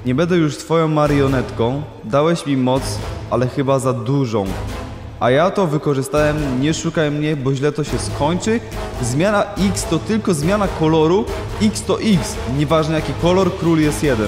Nie będę już twoją marionetką. Dałeś mi moc, ale chyba za dużą. A ja to wykorzystałem, nie szukaj mnie, bo źle to się skończy. Zmiana X to tylko zmiana koloru. X to X. Nieważne jaki kolor, król jest jeden.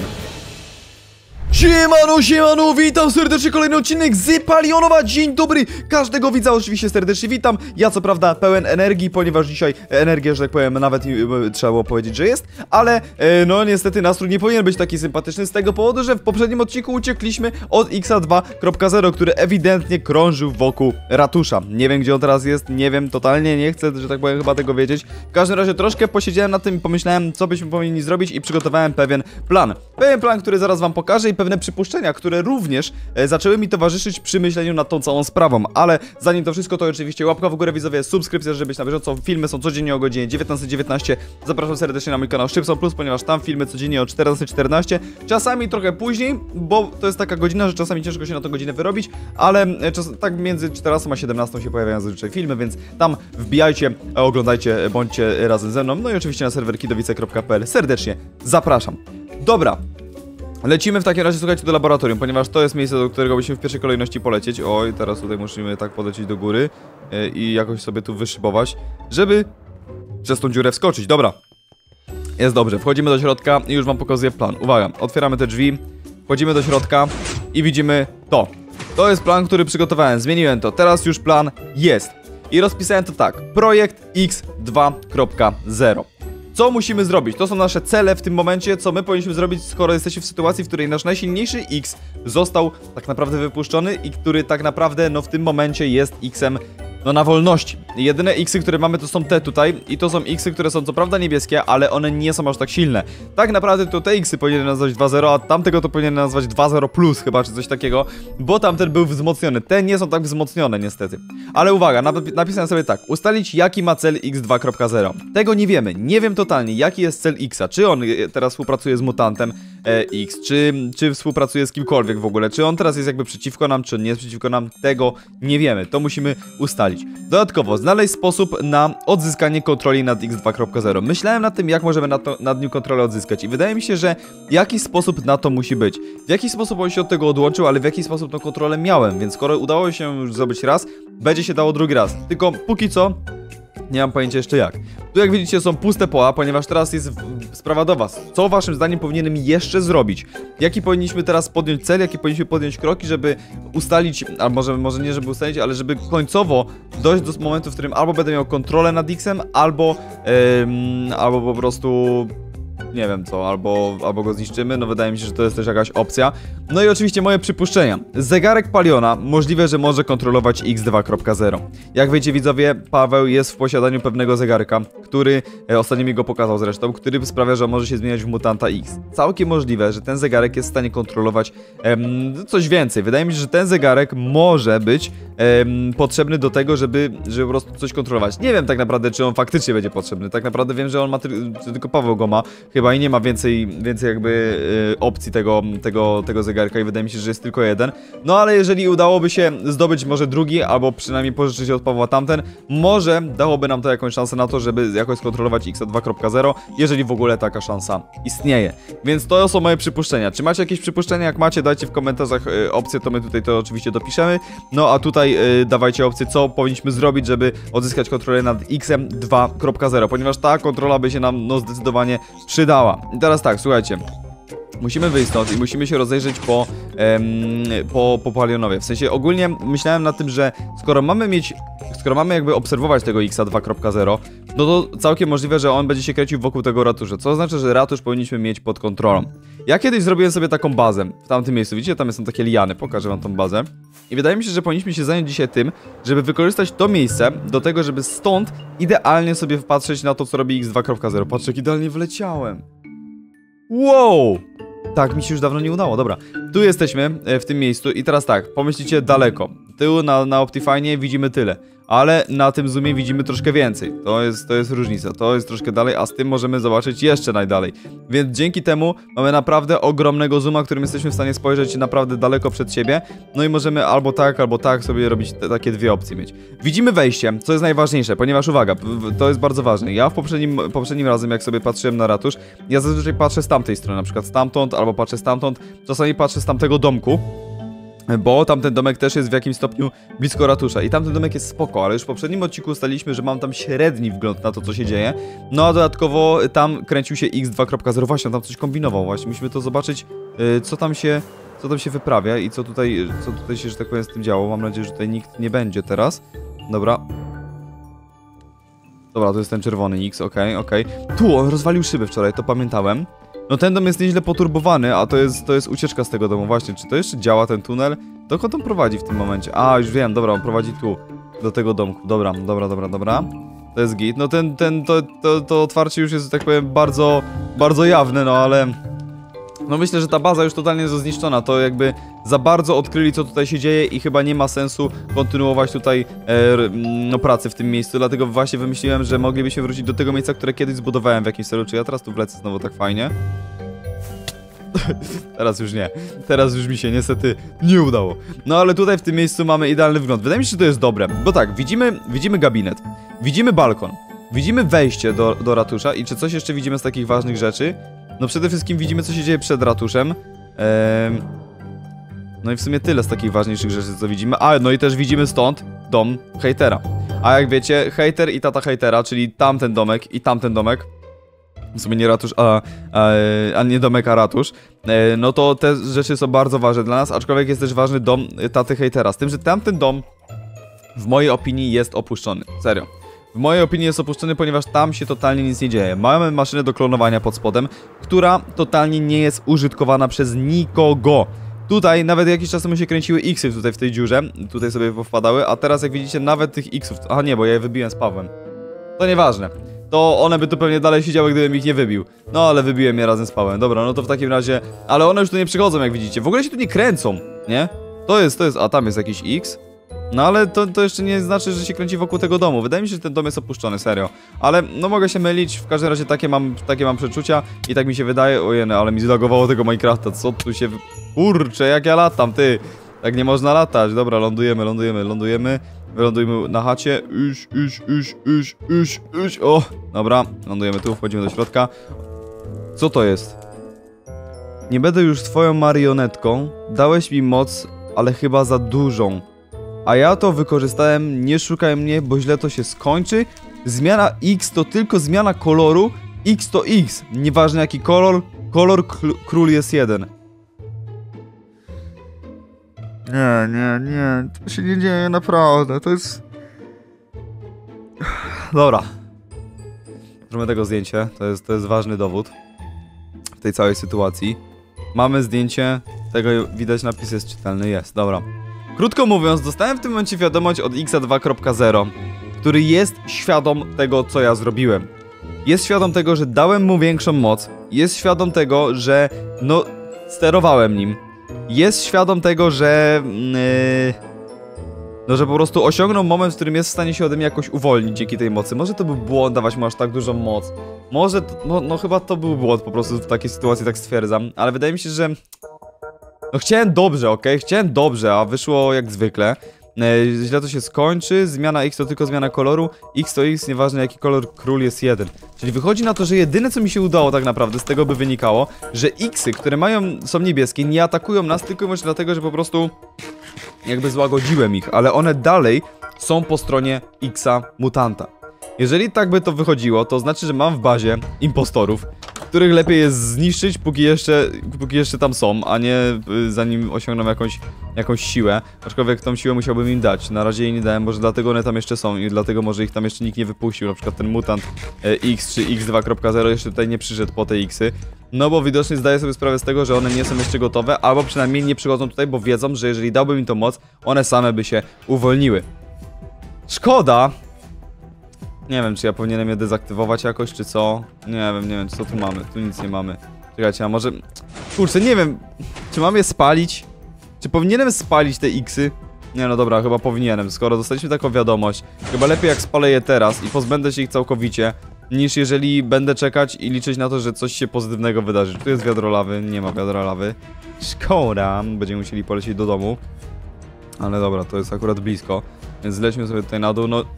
Siemano, witam serdecznie, kolejny odcinek z Palionowa. Dzień dobry, każdego widza oczywiście serdecznie witam. Ja co prawda pełen energii, ponieważ dzisiaj energię, że tak powiem, nawet trzeba było powiedzieć, że jest. Ale no niestety nastrój nie powinien być taki sympatyczny z tego powodu, że w poprzednim odcinku uciekliśmy od Xa 2.0, który ewidentnie krążył wokół ratusza. Nie wiem gdzie on teraz jest, nie wiem, totalnie nie chcę, że tak powiem, chyba tego wiedzieć. W każdym razie troszkę posiedziałem nad tym i pomyślałem, co byśmy powinni zrobić i przygotowałem pewien plan. Który zaraz wam pokażę i pewne przypuszczenia, które również zaczęły mi towarzyszyć przy myśleniu nad tą całą sprawą. Ale zanim to wszystko, to oczywiście łapka w górę, widzowie, subskrypcja, żeby być na bieżąco. Filmy są codziennie o godzinie 19:19. Zapraszam serdecznie na mój kanał Szybson Plus, ponieważ tam filmy codziennie o 14:14. Czasami trochę później, bo to jest taka godzina, że czasami ciężko się na tą godzinę wyrobić, ale tak między 14 a 17 się pojawiają zazwyczaj filmy, więc tam wbijajcie, oglądajcie, bądźcie razem ze mną. No i oczywiście na serwer kidowice.pl serdecznie zapraszam. Dobra. Lecimy w takim razie, słuchajcie, do laboratorium, ponieważ to jest miejsce, do którego musimy w pierwszej kolejności polecieć. Oj, teraz tutaj musimy tak polecieć do góry i jakoś sobie tu wyszybować, żeby przez tą dziurę wskoczyć. Dobra, jest dobrze, wchodzimy do środka i już wam pokazuję plan. Uwaga, otwieramy te drzwi, wchodzimy do środka i widzimy to. To jest plan, który przygotowałem, zmieniłem to, teraz już plan jest. I rozpisałem to tak, projekt X 2.0. Co musimy zrobić? To są nasze cele w tym momencie, co my powinniśmy zrobić, skoro jesteśmy w sytuacji, w której nasz najsilniejszy X został tak naprawdę wypuszczony i który tak naprawdę, no w tym momencie jest X-em, no na wolności. Jedyne X-y, które mamy, to są te tutaj i to są X-y, które są co prawda niebieskie, ale one nie są aż tak silne. Tak naprawdę to te X-y powinien nazwać 2.0, a tamtego to powinien nazwać 2.0 plus chyba, czy coś takiego, bo tamten był wzmocniony. Te nie są tak wzmocnione niestety. Ale uwaga, napisałem sobie tak, ustalić jaki ma cel X 2.0. Tego nie wiemy, nie wiem totalnie jaki jest cel X-a, czy on teraz współpracuje z mutantem X, czy współpracuje z kimkolwiek w ogóle, czy on teraz jest jakby przeciwko nam, czy nie jest przeciwko nam, tego nie wiemy, to musimy ustalić. Dodatkowo, znaleźć sposób na odzyskanie kontroli nad X 2.0. Myślałem nad tym, jak możemy nad nim kontrolę odzyskać i wydaje mi się, że jakiś sposób na to musi być. W jakiś sposób on się od tego odłączył, ale w jakiś sposób tą kontrolę miałem, więc skoro udało się już zrobić raz, będzie się dało drugi raz. Tylko póki co nie mam pojęcia jeszcze jak. Tu jak widzicie są puste pola, ponieważ teraz jest sprawa do was. Co waszym zdaniem powinienem jeszcze zrobić? Jaki powinniśmy teraz podjąć cel, jakie powinniśmy podjąć kroki, żeby ustalić, a może nie żeby ustalić, ale żeby końcowo dojść do momentu, w którym albo będę miał kontrolę nad X-em, albo po prostu nie wiem co, albo go zniszczymy, no wydaje mi się, że to jest też jakaś opcja. No i oczywiście moje przypuszczenia. Zegarek Paliona możliwe, że może kontrolować X 2.0. Jak wiecie widzowie, Paweł jest w posiadaniu pewnego zegarka, który, ostatnio mi go pokazał zresztą, który sprawia, że może się zmieniać w mutanta X. Całkiem możliwe, że ten zegarek jest w stanie kontrolować coś więcej. Wydaje mi się, że ten zegarek może być potrzebny do tego, żeby po prostu coś kontrolować. Nie wiem tak naprawdę, czy on faktycznie będzie potrzebny. Tak naprawdę wiem, że on ma tylko Paweł go ma. Chyba i nie ma więcej jakby opcji tego zegarka i wydaje mi się, że jest tylko jeden. No ale jeżeli udałoby się zdobyć może drugi, albo przynajmniej pożyczyć od Pawła tamten, może dałoby nam to jakąś szansę na to, żeby jakoś skontrolować X 2.0, jeżeli w ogóle taka szansa istnieje. Więc to są moje przypuszczenia. Czy macie jakieś przypuszczenia? Jak macie, dajcie w komentarzach opcje, to my tutaj to oczywiście dopiszemy. No a tutaj dawajcie opcje, co powinniśmy zrobić, żeby odzyskać kontrolę nad X-em 2.0, ponieważ ta kontrola by się nam no zdecydowanie przydała. I teraz tak, słuchajcie. Musimy wyjść stąd i musimy się rozejrzeć po Palionowie. W sensie ogólnie myślałem nad tym, że skoro mamy jakby obserwować tego Xa 2.0, no to całkiem możliwe, że on będzie się kręcił wokół tego ratusza. Co oznacza, że ratusz powinniśmy mieć pod kontrolą. Ja kiedyś zrobiłem sobie taką bazę w tamtym miejscu. Widzicie, tam są takie liany. Pokażę wam tą bazę. I wydaje mi się, że powinniśmy się zająć dzisiaj tym, żeby wykorzystać to miejsce do tego, żeby stąd idealnie sobie wpatrzeć na to, co robi X 2.0. Patrzcie, jak idealnie wleciałem. Wow! Tak, mi się już dawno nie udało, dobra. Tu jesteśmy, w tym miejscu i teraz tak, pomyślicie daleko. Tyłu na Optifine'ie widzimy tyle. ale na tym zoomie widzimy troszkę więcej. To jest różnica, to jest troszkę dalej, a z tym możemy zobaczyć jeszcze najdalej. Więc dzięki temu mamy naprawdę ogromnego zooma, którym jesteśmy w stanie spojrzeć naprawdę daleko przed siebie. No i możemy albo tak sobie robić takie dwie opcje mieć. Widzimy wejście, co jest najważniejsze, ponieważ uwaga, to jest bardzo ważne. Ja w poprzednim razem, jak sobie patrzyłem na ratusz, ja zazwyczaj patrzę z tamtej strony, na przykład stamtąd, albo patrzę stamtąd, czasami patrzę z tamtego domku. Bo tamten domek też jest w jakimś stopniu blisko ratusza i tamten domek jest spoko, ale już w poprzednim odcinku ustaliliśmy, że mam tam średni wgląd na to, co się dzieje. No a dodatkowo tam kręcił się X2.0, właśnie, tam coś kombinował właśnie, musimy to zobaczyć, co tam się wyprawia i co tutaj się, że tak powiem, z tym działo. Mam nadzieję, że tutaj nikt nie będzie teraz. Dobra. Dobra, to jest ten czerwony X, okej. Tu, on rozwalił szyby wczoraj, to pamiętałem. No ten dom jest nieźle poturbowany, a to jest ucieczka z tego domu. Właśnie, czy to jeszcze działa ten tunel? Dokąd on prowadzi w tym momencie? A, już wiem, dobra, on prowadzi tu, do tego domku. Dobra. To jest git. No to otwarcie już jest, że tak powiem, bardzo, bardzo jawne, no ale... No myślę, że ta baza już totalnie jest zniszczona, to jakby za bardzo odkryli, co tutaj się dzieje i chyba nie ma sensu kontynuować tutaj pracy w tym miejscu, dlatego właśnie wymyśliłem, że moglibyśmy wrócić do tego miejsca, które kiedyś zbudowałem w jakimś celu. Czy ja teraz tu wlecę znowu tak fajnie? Teraz już nie. Teraz już mi się niestety nie udało. No ale tutaj w tym miejscu mamy idealny wygląd. Wydaje mi się, że to jest dobre, bo tak, widzimy gabinet, widzimy balkon, widzimy wejście do ratusza i czy coś jeszcze widzimy z takich ważnych rzeczy? No przede wszystkim widzimy, co się dzieje przed ratuszem. No i w sumie tyle z takich ważniejszych rzeczy, co widzimy. A, no i też widzimy stąd dom hejtera. A jak wiecie, hejter i tata hejtera, czyli tamten domek i tamten domek, w sumie nie ratusz, a nie domek, a ratusz, no to te rzeczy są bardzo ważne dla nas, aczkolwiek jest też ważny dom taty hejtera. Z tym, że tamten dom w mojej opinii jest opuszczony. Serio. W mojej opinii jest opuszczony, ponieważ tam się totalnie nic nie dzieje. Mamy maszynę do klonowania pod spodem, która totalnie nie jest użytkowana przez nikogo. Tutaj nawet jakiś czas temu się kręciły X-y tutaj w tej dziurze. Tutaj sobie powpadały, a teraz jak widzicie nawet tych X-ów... Aha nie, bo ja je wybiłem z Pawłem. To nieważne. To one by tu pewnie dalej siedziały, gdybym ich nie wybił. No ale wybiłem je razem z Pawłem. Dobra, no to w takim razie... Ale one już tu nie przychodzą, jak widzicie. W ogóle się tu nie kręcą, nie? To jest... A tam jest jakiś X. No ale to jeszcze nie znaczy, że się kręci wokół tego domu. Wydaje mi się, że ten dom jest opuszczony, serio. Ale no mogę się mylić, w każdym razie takie mam przeczucia i tak mi się wydaje. Ojej, ale mi zlagowało tego Minecrafta, co tu się... Kurczę, jak ja latam, ty! Tak nie można latać. Dobra, lądujemy. Wylądujmy na chacie. O! Dobra, lądujemy tu, wchodzimy do środka. Co to jest? Nie będę już twoją marionetką. Dałeś mi moc, ale chyba za dużą. A ja to wykorzystałem, nie szukaj mnie, bo źle to się skończy. Zmiana X to tylko zmiana koloru. X to X. Nieważne jaki kolor, król jest jeden. Nie. To się nie dzieje naprawdę, to jest... Dobra. Zróbmy tego zdjęcie, to jest ważny dowód w tej całej sytuacji. Mamy zdjęcie, tego widać, napis jest czytelny, jest, dobra. Krótko mówiąc, dostałem w tym momencie wiadomość od Xa 2.0, który jest świadom tego, co ja zrobiłem. Jest świadom tego, że dałem mu większą moc. Jest świadom tego, że no, sterowałem nim. Jest świadom tego, że... no, że po prostu osiągnął moment, w którym jest w stanie się ode mnie jakoś uwolnić dzięki tej mocy. Może to był błąd dawać mu aż tak dużą moc. Może, no chyba to był błąd po prostu w takiej sytuacji, tak stwierdzam. Ale wydaje mi się, że... No chciałem dobrze, okej? Chciałem dobrze, a wyszło jak zwykle. Źle to się skończy, zmiana X to tylko zmiana koloru, X to X, nieważne jaki kolor, król jest jeden. Czyli wychodzi na to, że jedyne co mi się udało tak naprawdę z tego by wynikało, że Xy, które są niebieskie, nie atakują nas tylko i wyłącznie dlatego, że po prostu jakby złagodziłem ich, ale one dalej są po stronie Xa mutanta. Jeżeli tak by to wychodziło, to znaczy, że mam w bazie impostorów, których lepiej jest zniszczyć, póki jeszcze tam są, a nie zanim osiągną jakąś siłę. Aczkolwiek tą siłę musiałbym im dać. Na razie jej nie dałem, może dlatego one tam jeszcze są i dlatego może ich tam jeszcze nikt nie wypuścił. Na przykład ten mutant X czy X2.0 jeszcze tutaj nie przyszedł po te Xy. No bo widocznie zdaję sobie sprawę z tego, że one nie są jeszcze gotowe, albo przynajmniej nie przychodzą tutaj, bo wiedzą, że jeżeli dałbym im to moc, one same by się uwolniły. Szkoda. Nie wiem, czy ja powinienem je dezaktywować jakoś, czy co? Nie wiem, co tu mamy? Tu nic nie mamy. Czekajcie, a może... Kurczę, nie wiem, czy mam je spalić? Czy powinienem spalić te Xy? Nie no dobra, chyba powinienem, skoro dostaliśmy taką wiadomość. Chyba lepiej jak spalę je teraz i pozbędę się ich całkowicie, niż jeżeli będę czekać i liczyć na to, że coś się pozytywnego wydarzy. Tu jest wiadro lawy, nie ma wiadra lawy. Szkoda, będziemy musieli polecieć do domu. Ale dobra, to jest akurat blisko, więc lećmy sobie tutaj na dół, no...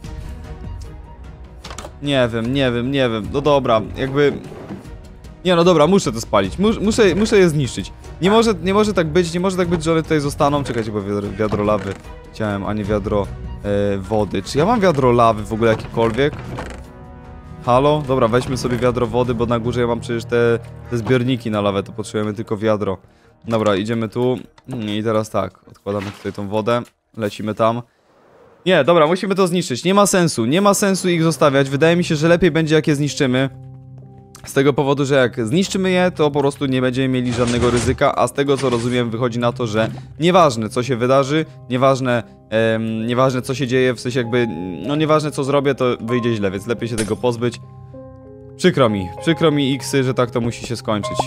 Nie wiem, no dobra, jakby... Nie no dobra, muszę to spalić, muszę je zniszczyć. Nie może tak być, że one tutaj zostaną. Czekajcie, bo wiadro lawy chciałem, a nie wiadro wody. Czy ja mam wiadro lawy w ogóle jakiekolwiek? Halo? Dobra, weźmy sobie wiadro wody, bo na górze ja mam przecież te zbiorniki na lawę, to potrzebujemy tylko wiadro. Dobra, idziemy tu i teraz tak, odkładamy tutaj tą wodę, lecimy tam. Nie, dobra, musimy to zniszczyć, nie ma sensu ich zostawiać, wydaje mi się, że lepiej będzie jak je zniszczymy. Z tego powodu, że jak zniszczymy je, to po prostu nie będziemy mieli żadnego ryzyka, a z tego co rozumiem wychodzi na to, że nieważne co się wydarzy, nieważne co się dzieje, w sensie jakby, no nieważne co zrobię, to wyjdzie źle, więc lepiej się tego pozbyć. Przykro mi Xy, że tak to musi się skończyć.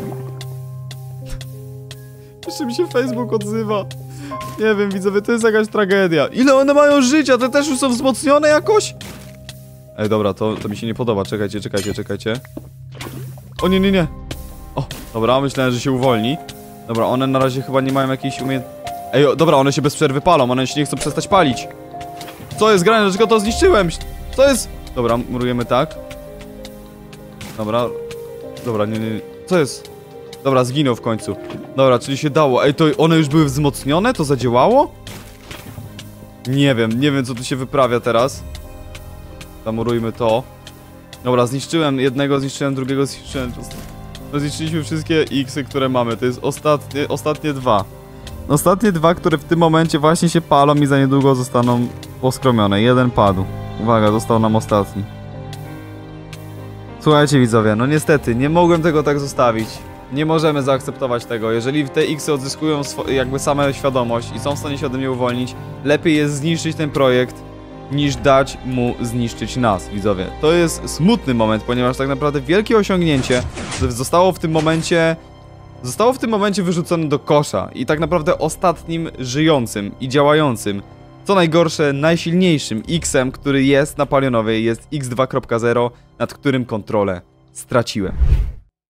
Jeszcze mi się Facebook odzywa. Nie wiem, widzowie, to jest jakaś tragedia. Ile one mają życia? Te też już są wzmocnione jakoś? Ej, dobra, to mi się nie podoba. Czekajcie. O, nie. O, dobra, myślałem, że się uwolni. Dobra, one na razie chyba nie mają jakiejś Ej, dobra, one się bez przerwy palą, one się nie chcą przestać palić. Co jest grane? Dlaczego to zniszczyłem? Co jest? Dobra, murujemy tak. Dobra, nie. Co jest? Dobra, zginął w końcu. Dobra, czyli się dało. Ej, to one już były wzmocnione? To zadziałało? Nie wiem co tu się wyprawia teraz. Zamurujmy to. Dobra, zniszczyłem jednego, zniszczyłem drugiego, zniszczyłem... No, zniszczyliśmy wszystkie X-y, które mamy. To jest ostatnie dwa. Ostatnie dwa, które w tym momencie właśnie się palą i za niedługo zostaną poskromione. Jeden padł. Uwaga, został nam ostatni. Słuchajcie widzowie, no niestety, nie mogłem tego tak zostawić. Nie możemy zaakceptować tego. Jeżeli te X-y odzyskują jakby samą świadomość i są w stanie się ode mnie uwolnić, lepiej jest zniszczyć ten projekt, niż dać mu zniszczyć nas, widzowie. To jest smutny moment, ponieważ tak naprawdę wielkie osiągnięcie zostało w tym momencie wyrzucone do kosza i tak naprawdę ostatnim żyjącym i działającym, co najgorsze, najsilniejszym X-em, który jest na Palionowej, jest X2.0, nad którym kontrolę straciłem.